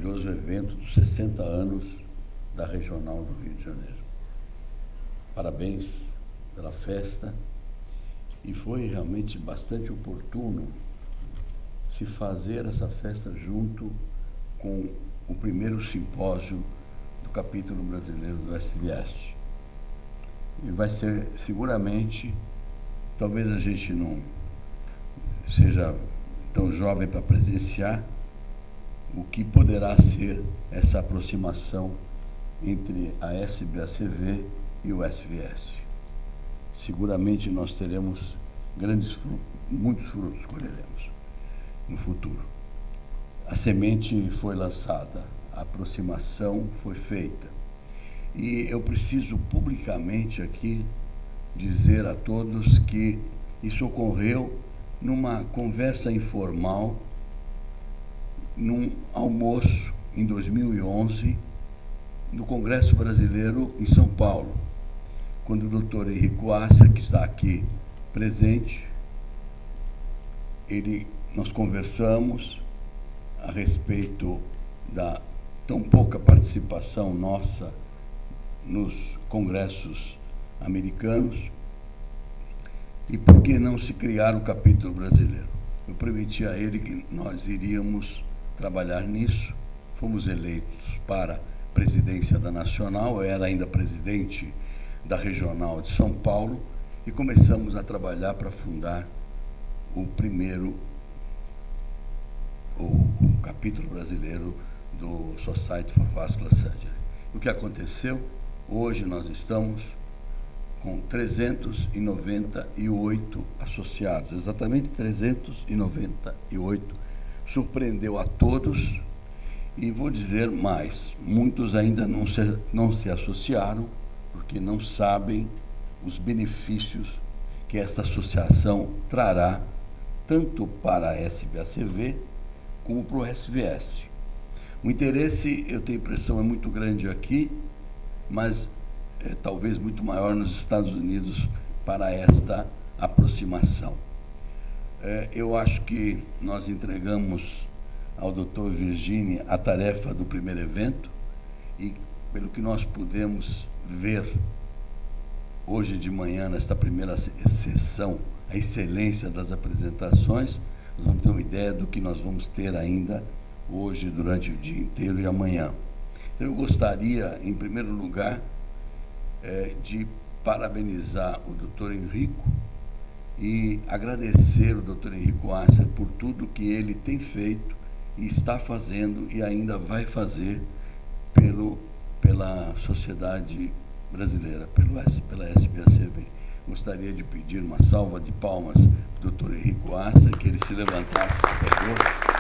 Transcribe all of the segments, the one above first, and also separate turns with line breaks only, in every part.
maravilhoso evento dos 60 anos da Regional do Rio de Janeiro. Parabéns pela festa, e foi realmente bastante oportuno se fazer essa festa junto com o primeiro simpósio do capítulo brasileiro do SVS. E vai ser seguramente, talvez a gente não seja tão jovem para presenciar, o que poderá ser essa aproximação entre a SBACV e o SVS. Seguramente nós teremos muitos frutos colheremos no futuro. A semente foi lançada, a aproximação foi feita. E eu preciso publicamente aqui dizer a todos que isso ocorreu numa conversa informal, num almoço em 2011, no Congresso Brasileiro em São Paulo, quando o Dr. Henrico Assa, que está aqui presente, nós conversamos a respeito da tão pouca participação nossa nos congressos americanos e por que não se criar o capítulo brasileiro. Eu prometi a ele que nós iríamos trabalhar nisso. Fomos eleitos para a presidência da Nacional, eu era ainda presidente da Regional de São Paulo, e começamos a trabalhar para fundar o capítulo brasileiro do Society for Vascular Surgery. O que aconteceu? Hoje nós estamos com 398 associados, exatamente 398. Surpreendeu a todos, e vou dizer mais, muitos ainda não se associaram, porque não sabem os benefícios que esta associação trará tanto para a SBACV como para o SVS. O interesse, eu tenho a impressão, é muito grande aqui, mas é talvez muito maior nos Estados Unidos para esta aproximação. Eu acho que nós entregamos ao Dr. Virginie a tarefa do primeiro evento, e pelo que nós pudemos ver hoje de manhã, nesta primeira sessão, a excelência das apresentações, nós vamos ter uma ideia do que nós vamos ter ainda hoje, durante o dia inteiro e amanhã. Então, eu gostaria, em primeiro lugar, de parabenizar o Dr. Henrico e agradecer o Dr. Henrico Assa por tudo que ele tem feito e está fazendo e ainda vai fazer pela sociedade brasileira, pela SBACV. Gostaria de pedir uma salva de palmas para o Dr. Henrico Assa, que ele se levantasse, por favor.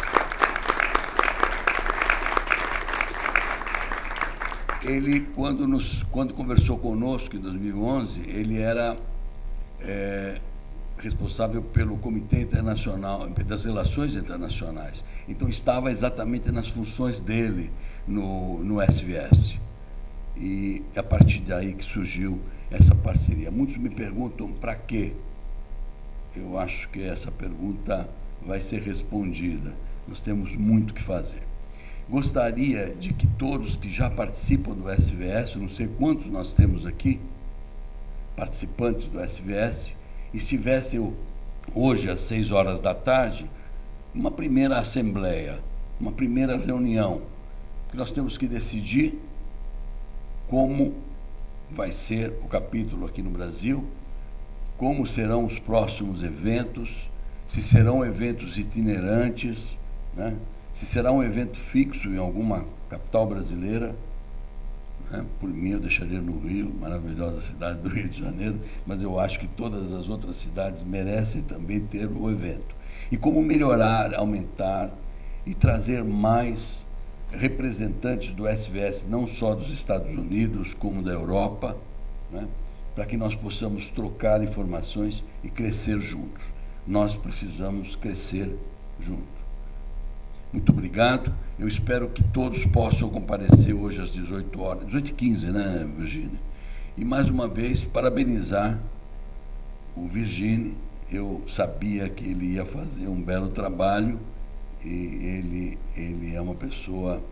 Ele, quando conversou conosco em 2011, ele era responsável pelo Comitê Internacional das Relações Internacionais. Então, estava exatamente nas funções dele no SVS. E é a partir daí que surgiu essa parceria. Muitos me perguntam para quê. Eu acho que essa pergunta vai ser respondida. Nós temos muito que fazer. Gostaria de que todos que já participam do SVS, não sei quantos nós temos aqui, participantes do SVS, estivessem hoje às 6 horas da tarde, uma primeira assembleia, uma primeira reunião, que nós temos que decidir como vai ser o capítulo aqui no Brasil, como serão os próximos eventos, se serão eventos itinerantes, né? Se será um evento fixo em alguma capital brasileira, né? Por mim, eu deixaria no Rio, maravilhosa cidade do Rio de Janeiro, mas eu acho que todas as outras cidades merecem também ter o evento. E como melhorar, aumentar e trazer mais representantes do SVS, não só dos Estados Unidos, como da Europa, né? Para que nós possamos trocar informações e crescer juntos. Nós precisamos crescer juntos. Muito obrigado. Eu espero que todos possam comparecer hoje às 18 horas, 18h15, né, Virginie? E, mais uma vez, parabenizar o Virginie. Eu sabia que ele ia fazer um belo trabalho e ele é uma pessoa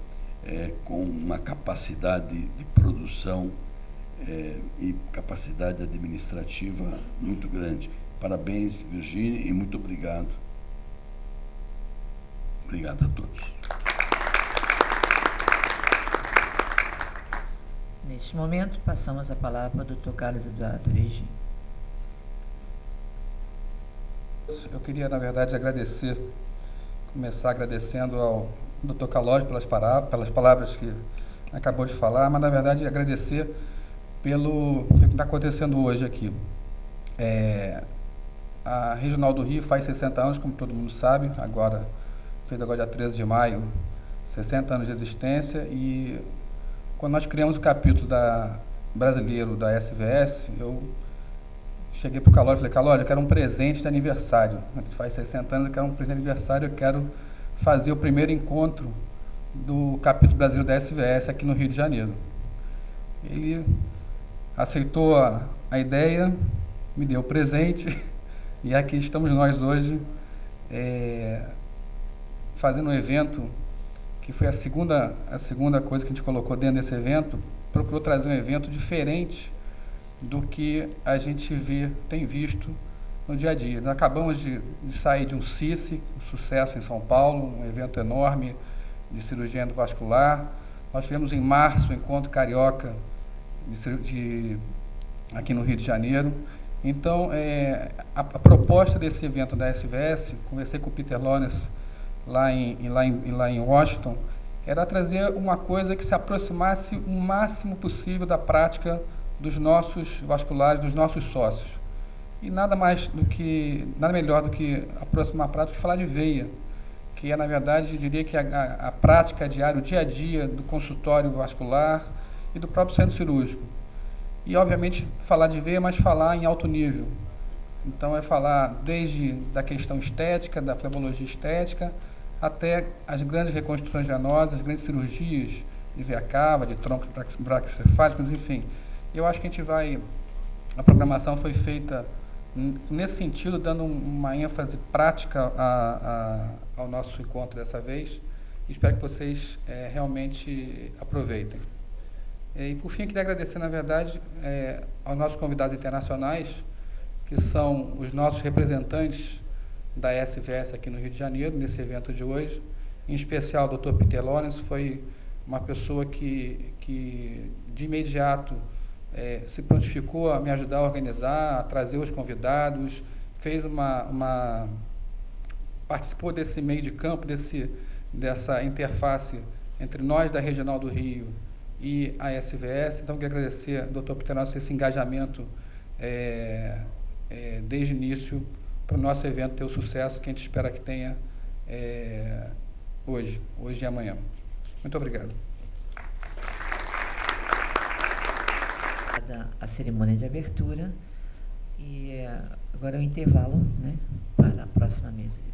com uma capacidade de produção e capacidade administrativa muito grande. Parabéns, Virgínia, e muito obrigado. Obrigado a todos.
Neste momento, passamos a palavra para o Dr. Carlos Eduardo Regim.
Eu queria, na verdade, começar agradecendo ao Dr. Calói pelas palavras que acabou de falar, mas, na verdade, agradecer pelo que está acontecendo hoje aqui. A Regional do Rio faz 60 anos, como todo mundo sabe, fez agora dia 13 de maio, 60 anos de existência, e quando nós criamos o capítulo brasileiro da SVS, eu cheguei para o Calói e falei: Calói, eu quero um presente de aniversário. Faz 60 anos, eu quero um presente de aniversário, eu quero fazer o primeiro encontro do capítulo brasileiro da SVS aqui no Rio de Janeiro. Ele aceitou a ideia, me deu o presente, e aqui estamos nós hoje fazendo um evento que foi a segunda coisa que a gente colocou dentro desse evento. Procurou trazer um evento diferente do que a gente tem visto no dia a dia. Nós acabamos de sair de um CICE, um sucesso em São Paulo, um evento enorme de cirurgia endovascular. Nós tivemos em março o Encontro Carioca aqui no Rio de Janeiro. Então, a proposta desse evento da SVS, conversei com o Peter Lones lá em Washington, era trazer uma coisa que se aproximasse o máximo possível da prática dos nossos vasculares, dos nossos sócios. E nada melhor do que aproximar a prática que falar de veia, que na verdade, eu diria que a prática diária, o dia a dia do consultório vascular e do próprio centro cirúrgico. E, obviamente, falar de veia, mas falar em alto nível. Então, falar desde da questão estética, da flebologia estética, até as grandes reconstruções venosas, as grandes cirurgias de veia cava, de troncos braquiocefálicos, enfim. Eu acho que a programação foi feita nesse sentido, dando uma ênfase prática ao nosso encontro dessa vez. Espero que vocês realmente aproveitem. E, por fim, eu queria agradecer, na verdade, aos nossos convidados internacionais, que são os nossos representantes da SVS aqui no Rio de Janeiro, nesse evento de hoje. Em especial, o Dr. Peter Lones foi uma pessoa que de imediato, se prontificou a me ajudar a organizar, a trazer os convidados, participou desse meio de campo, dessa interface entre nós da Regional do Rio e a SVS. Então, quero agradecer ao Dr. Peter Lones esse engajamento desde o início, para o nosso evento ter o sucesso que a gente espera que tenha hoje e amanhã. Muito obrigado.
A cerimônia de abertura, e agora é o intervalo, né, para a próxima mesa.